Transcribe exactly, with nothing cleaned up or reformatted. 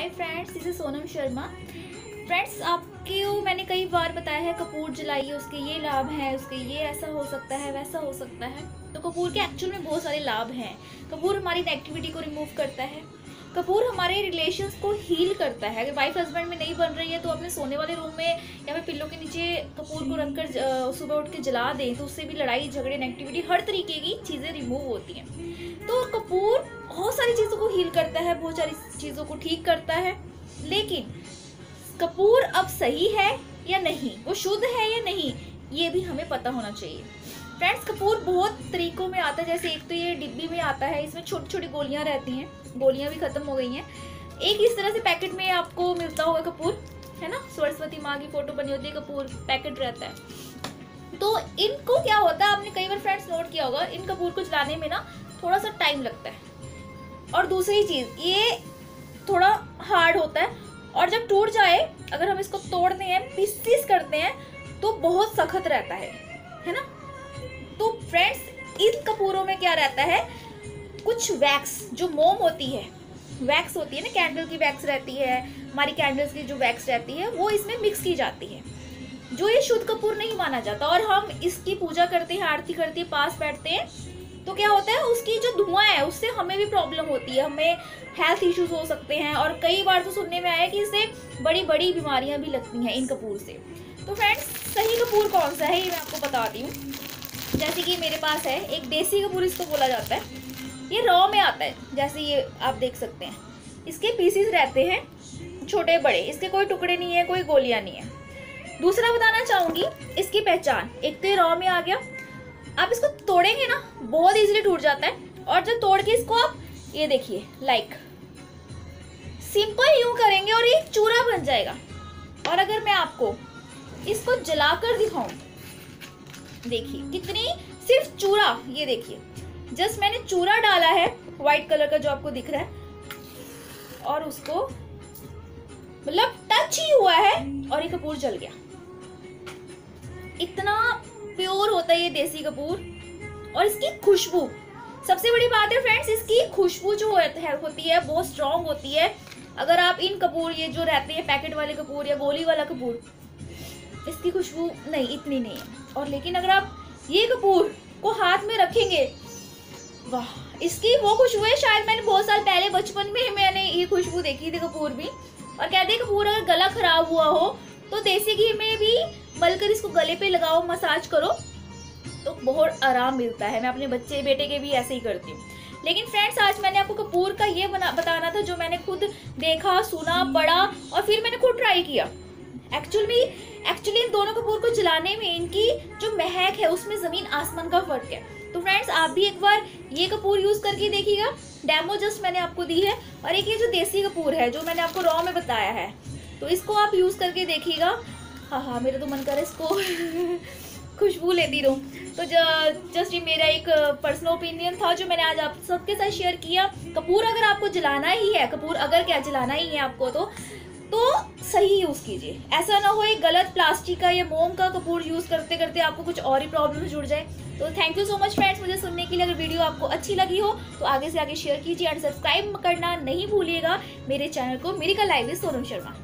Hi friends, this is Sonam Sharma. Friends, आपको मैंने कई बार बताया है कपूर जलाइए, उसके ये लाभ हैं, उसके ये ऐसा हो सकता है, वैसा हो सकता है। तो कपूर के एक्चुअल में बहुत सारे लाभ हैं। कपूर हमारी नेगेटिविटी को रिमूव करता है। कपूर हमारे रिलेशंस को हील करता है। अगर वाइफ हस्बैंड में नहीं बन रही है तो अपने सोने वाले रूम में या फिर पिल्लों के नीचे कपूर को रखकर सुबह उठ के जला दें तो उससे भी लड़ाई झगड़े नेगेटिविटी हर तरीके की चीज़ें रिमूव होती हैं। तो कपूर बहुत सारी चीज़ों को हील करता है, बहुत सारी चीज़ों को ठीक करता है। लेकिन कपूर अब सही है या नहीं, वो शुद्ध है या नहीं, ये भी हमें पता होना चाहिए। फ्रेंड्स, कपूर बहुत तरीकों में आता है। जैसे एक तो ये डिब्बी में आता है, इसमें छोटी छोटी गोलियां रहती हैं, गोलियां भी खत्म हो गई हैं। एक इस तरह से पैकेट में आपको मिलता होगा कपूर, है ना, सरस्वती माँ की फोटो बनी होती है, कपूर पैकेट रहता है। तो इनको क्या होता है, आपने कई बार फ्रेंड्स नोट किया होगा, इन कपूर को जलाने में ना थोड़ा सा टाइम लगता है। और दूसरी चीज, ये थोड़ा हार्ड होता है और जब टूट जाए, अगर हम इसको तोड़ते हैं, पीसीस करते हैं, तो बहुत सख्त रहता है है ना। तो फ्रेंड्स, इन कपूरों में क्या रहता है, कुछ वैक्स, जो मोम होती है, वैक्स होती है ना, कैंडल की वैक्स रहती है, हमारी कैंडल्स की जो वैक्स रहती है वो इसमें मिक्स की जाती है, जो ये शुद्ध कपूर नहीं माना जाता। और हम इसकी पूजा करते हैं, आरती करते हैं, पास बैठते हैं, तो क्या होता है, उसकी जो धुआं है उससे हमें भी प्रॉब्लम होती है, हमें हेल्थ इश्यूज हो सकते हैं। और कई बार तो सुनने में आया कि इससे बड़ी बड़ी बीमारियां भी लगती हैं इन कपूर से। तो फ्रेंड्स, सही कपूर कौन सा है ये मैं आपको बताती हूँ। जैसे कि मेरे पास है एक देसी कपूर, इसको बोला जाता है। ये रॉ में आता है, जैसे ये आप देख सकते हैं, इसके पीसीस रहते हैं छोटे बड़े, इसके कोई टुकड़े नहीं है, कोई गोलियां नहीं है। दूसरा बताना चाहूंगी इसकी पहचान, एक तो ये रॉ में आ गया, आप इसको तोड़ेंगे ना बहुत इजीली टूट जाता है। और जब तोड़ के इसको आप ये देखिए, लाइक सिंपल यूं करेंगे और ये चूरा बन जाएगा। और अगर मैं आपको इसको जलाकर दिखाऊं, देखिए कितनी, सिर्फ चूरा, ये देखिए, जस्ट मैंने चूरा डाला है व्हाइट कलर का जो आपको दिख रहा है, और उसको मतलब टच ही हुआ है और ये कपूर जल गया। इतना प्योर होता है ये देसी कपूर। और इसकी खुशबू, सबसे बड़ी बात है फ्रेंड्स, इसकी खुशबू जो है होती है बहुत स्ट्रांग होती है। अगर आप इन कपूर, ये जो रहते हैं पैकेट वाले कपूर या गोली वाला कपूर, इसकी खुशबू नहीं, इतनी नहीं है। और लेकिन अगर आप ये कपूर को हाथ में रखेंगे, वाह, इसकी वो खुशबू है, शायद मैंने बहुत साल पहले बचपन में मैंने ये खुशबू देखी थी कपूर भी। और कहते हैं कपूर अगर गला खराब हुआ हो तो देसी घी में भी मलकर इसको गले पे लगाओ, मसाज करो, तो बहुत आराम मिलता है। मैं अपने बच्चे बेटे के भी ऐसे ही करती हूँ। लेकिन फ्रेंड्स, आज मैंने आपको कपूर का ये बना बताना था जो मैंने खुद देखा, सुना, पढ़ा और फिर मैंने खुद ट्राई किया। एक्चुअली एक्चुअली इन दोनों कपूर को जलाने में इनकी जो महक है उसमें जमीन आसमान का फर्क है। तो फ्रेंड्स, आप भी एक बार ये कपूर यूज करके देखिएगा, डेमो जस्ट मैंने आपको दी है। और एक ये जो देसी कपूर है जो मैंने आपको रॉ में बताया है, तो इसको आप यूज करके देखिएगा। हाँ हाँ, मेरा तो मन कर इसको खुशबू लेती रहूं। तो जस्ट ये मेरा एक पर्सनल ओपिनियन था जो मैंने आज आप सबके साथ शेयर किया। कपूर अगर आपको जलाना ही है, कपूर अगर क्या जलाना ही है आपको, तो तो सही यूज कीजिए। ऐसा ना हो एक गलत प्लास्टिक का या मोम का कपूर यूज करते करते आपको कुछ और ही प्रॉब्लम जुड़ जाए। तो thank you so much friends मुझे सुनने के लिए। अगर वीडियो आपको अच्छी लगी हो तो आगे से आगे शेयर कीजिए और सब्सक्राइब करना नहीं भूलिएगा मेरे चैनल को, मेरी का लाइव विद सोनम शर्मा।